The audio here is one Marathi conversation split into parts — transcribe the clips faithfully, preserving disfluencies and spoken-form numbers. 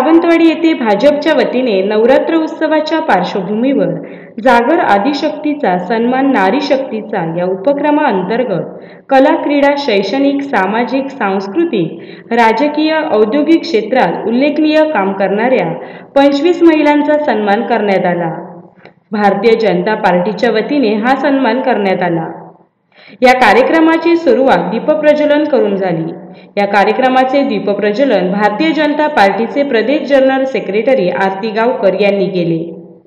सावंतवाडी येथे भाजपच्या वतीने नवरात्र उत्सवाच्या पार्श्वभूमीवर जागर आदिशक्तीचा सन्मान नारी शक्तीचा या उपक्रमाअंतर्गत कला, क्रीडा, शैक्षणिक, सामाजिक, सांस्कृतिक, राजकीय, औद्योगिक क्षेत्रात उल्लेखनीय काम करणाऱ्या पंचवीस महिलांचा सन्मान करण्यात आला। भारतीय जनता पार्टीच्या वतीने हा सन्मान करण्यात आला। या कार्यक्रमाची सुरुवात दीपप्रज्वलन करून झाली। या कार्यक्रमाचे दीपप्रज्वलन भारतीय जनता पार्टीचे प्रदेश जनरल सेक्रेटरी आरती गावकर यांनी केले।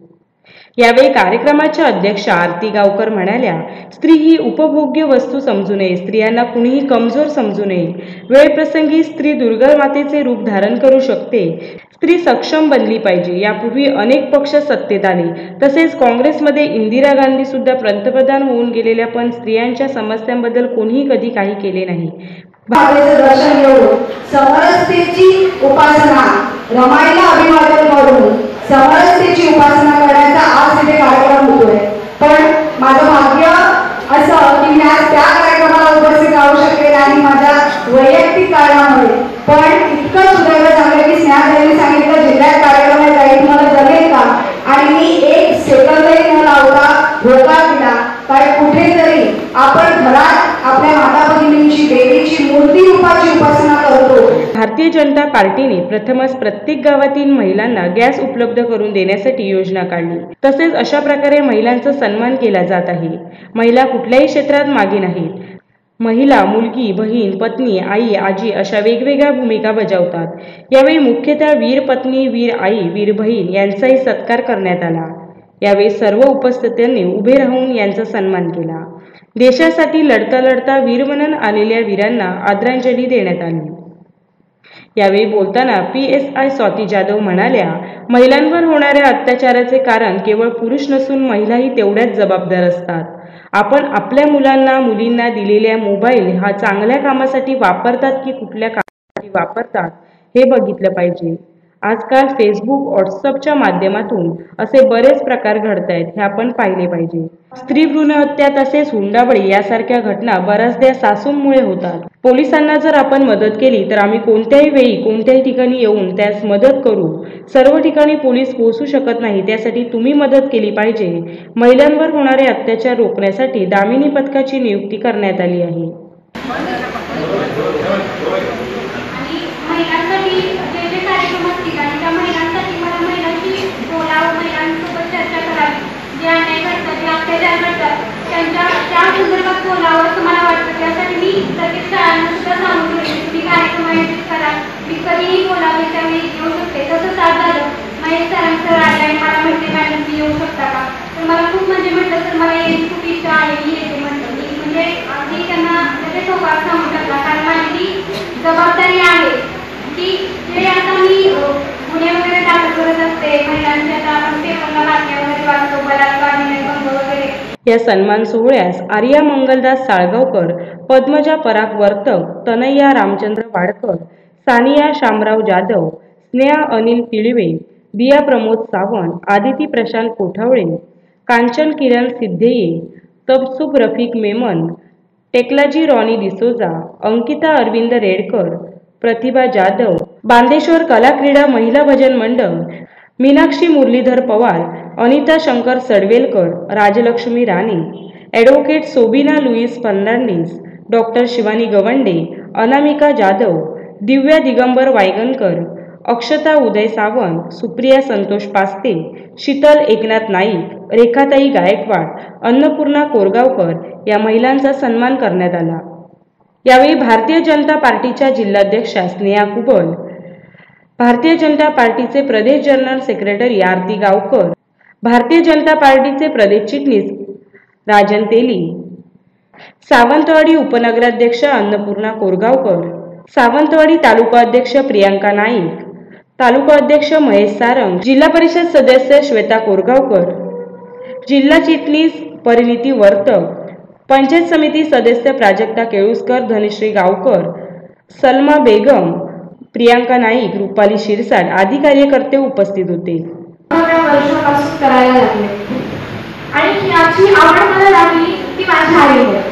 यावेळी कार्यक्रमाच्या अध्यक्षा आरती गावकर म्हणाल्या, स्त्री ही उपभोग्य वस्तू समजू नये, स्त्रियांना कुणीही कमजोर समजू नये। वेळप्रसंगी स्त्री दुर्गा मातेचे रूप धारण करू शकते। स्त्री सक्षम बनली पाहिजे। यापूर्वी अनेक पक्ष सत्तेत आले, तसेच काँग्रेसमध्ये इंदिरा गांधी सुद्धा पंतप्रधान होऊन गेलेल्या, पण स्त्रियांच्या समस्यांबद्दल कोणीही कधी काही केले नाही। दर्शन घेऊन समरसतेची उपासना रमाईला अभिवादन करून समरसतेची उपासना करण्याचा आज इथे कार्यक्रम होतोय। पण माझं भाग्य असं की मी आज त्या कार्यक्रमाला उपस्थित राहू शकेल आणि माझ्या वैयक्तिक कारणामुळे, पण इतकं सुदैव झालं की स्नेहाताईंनी सांगितलं जिल्ह्यात कार्यक्रम आहे ताई तुम्हाला जमेल का, आणि मी एक सेकंदही न लावता होकार दिला। कारण कुठेतरी आपण घरात आपल्या माता भगिनींची देवीची मूर्ती रूपाची उपासना करतो। भारतीय जनता पार्टीने प्रथमच प्रत्येक गावातील महिलांना गॅस उपलब्ध करून देण्यासाठी योजना काढली। तसेच अशा प्रकारे महिलांचा सन्मान केला जात आहे। महिला कुठल्याही क्षेत्रात मागे नाहीत। महिला मुलगी, बहीण, पत्नी, आई, आजी अशा वेगवेगळ्या भूमिका बजावतात। यावेळी मुख्यतः वीर पत्नी, वीर आई, वीर बहीण यांचाही सत्कार करण्यात आला। यावेळी सर्व उपस्थितांनी उभे राहून यांचा सन्मान केला। देशासाठी लढता लढता वीरमरण आलेल्या वीरांना आदरांजली देण्यात आली। यावेळी बोलताना P S I Swati Jadhav म्हणाल्या, महिलांवर होणाऱ्या अत्याचाराचे कारण केवळ पुरुष नसून महिलाही तेवढ्याच जबाबदार असतात। आपण आपल्या मुलांना मुलींना दिलेल्या मोबाईल हा चांगल्या कामासाठी वापरतात की कुठल्या कामासाठी वापरतात हे बघितलं पाहिजे। आजकाल फेसबुक, व्हॉट्सअपच्या माध्यमातून असे बरेच प्रकार घडत आहेत, हे आपण पाहिले पाहिजे। स्त्री भ्रूण हत्या तसेच हुंडाबळी यासारख्या घटना बऱ्याचदा सासूंमुळे होतात। पोलिसांना जर आपण मदत केली तर आम्ही कोणत्याही वेळी कोणत्याही ठिकाणी येऊन त्यास मदत करू। सर्व ठिकाणी पोलीस पोहोचू शकत नाही, त्यासाठी तुम्ही मदत केली पाहिजे। महिलांवर होणारे अत्याचार रोखण्यासाठी दामिनी पथकाची नियुक्ती करण्यात आली आहे। मला खूप म्हणजे म्हटलं तर मला याची खूप इच्छा आहे की येते म्हटलं मी म्हणजे अगदी त्यांना त्याचे सोबत सांगू शकला, कारण माझी जबाबदारी आहे की जे आता मी गुन्हे वगैरे दाखल करत असते महिलांच्या, आता आपण पेपरला बातम्या वगैरे वाचतो बलात्कार, बंद वगैरे। या सन्मान सोहळ्यास आर्या मंगलदास साळगावकर, पद्मजा पराग वर्तक, तनय्या रामचंद्र वाडकर, सानिया शामराव जाधव, स्नेहा अनिल तिळवे, दिया प्रमोद सावंत, आदिती प्रशांत कोठावळे, कांचन किरण सिद्धेये, तबसुब रफिक मेमन, टेकलाजी रॉनी डिसोजा, अंकिता अरविंद रेडकर, प्रतिभा जाधव, बांदेश्वर कला क्रीडा महिला भजन मंडळ, Meenakshi Muralidhar Pawar, Anita Shankar Sadvelkar, Rajlakshmi Rane, advocate Sobina Lewis Fernandes, doctor Shivani Gawande, Anamika Jadhav, Divya Digambar Waigankar, Akshata Uday Sawant, Supriya Santosh paste, Sheetal Eknath Naik, रेखाताई गायकवाड, अन्नपूर्णा कोरगावकर या महिलांचा सन्मान करण्यात आला। यावेळी भारतीय जनता पार्टीच्या जिल्हाध्यक्षा स्नेहा कुबल, भारतीय जनता पार्टीचे प्रदेश जनरल सेक्रेटरी आरती गावकर, भारतीय जनता पार्टीचे प्रदेश चिटणीस राजन तेली, सावंतवाडी उपनगराध्यक्ष अन्नपूर्णा कोरगावकर, सावंतवाडी तालुका अध्यक्ष प्रियांका नाईक, तालुका अध्यक्ष महेश सारंग, जिल्हा परिषद सदस्य श्वेता कोरगावकर, जिल्हा चिटणीस परिणिती वर्तक, पंचायत समिती सदस्य प्राजक्ता केळुसकर, धनश्री गावकर, सलमा बेगम, प्रियांका नाईक, रुपाली शिरसाट आदी कार्यकर्ते उपस्थित होते। वर्षापासून करायला लागले आणि याची आवड मला लागली ती माझ्या आईमुळे।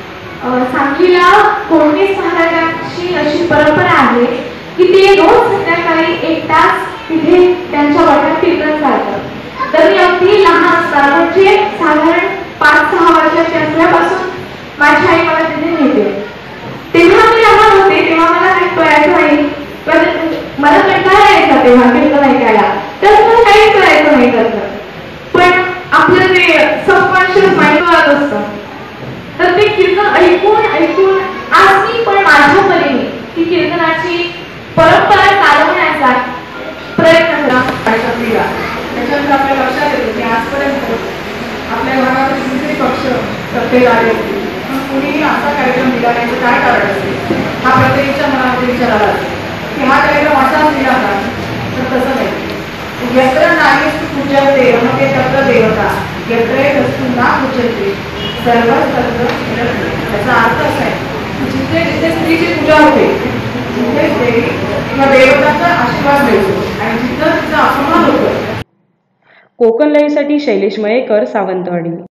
सांगलीला कोणतीच महाराजांची अशी परंपरा आहे की ते रोज संध्याकाळी एक तास तिथे त्यांच्या वाट्यात कीर्तन चालतं. तर मी अगदी लहान असताना म्हणजे साधारण पाच सहा वर्षाची असल्यापासून माझी आई मला तिथे नेते. तेव्हा मी लहान होते तेव्हा मला काही कळायचं नाही, मला कंटाळा यायचा तेव्हा कीर्तन ऐकायला, तर मला काहीच कळायचं नाही त्यातलं. पण आपलं ते सबकॉन्शियस माइंड कळत असतं, तर ते कीर्तन ऐकून ऐकून आज मी पण माझ्या परीने ती कीर्तनाची परंपरा चालवण्याचा प्रयत्न केला. त्याच्यानंतर आपल्या लक्षात येतं की आजपर्यंत आपल्या भागामध्ये दुसरे पक्ष सत्तेत आले होते, पण कुणीही असा कार्यक्रम दिला नाही काय कारण असेल हा प्रत्येकाच्या मनामध्ये विचार आला की हा कार्यक्रम असाच दिला का, तर तसं नाही. यत्र नागेस्तु पूजन्ते रमते तत्र देवता, यत्र वस्तू ना पूजन्ते सर्व तत्र. याचा अर्थ असा आहे की जिथे जिथे स्त्रीची पूजा होते तिथे देवी किंवा देवतांचा आशीर्वाद मिळतो आणि जिथं तिचा अपमान होतो. कोकण लाईव्हसाठी शैलेश मयेकर, सावंतवाडी.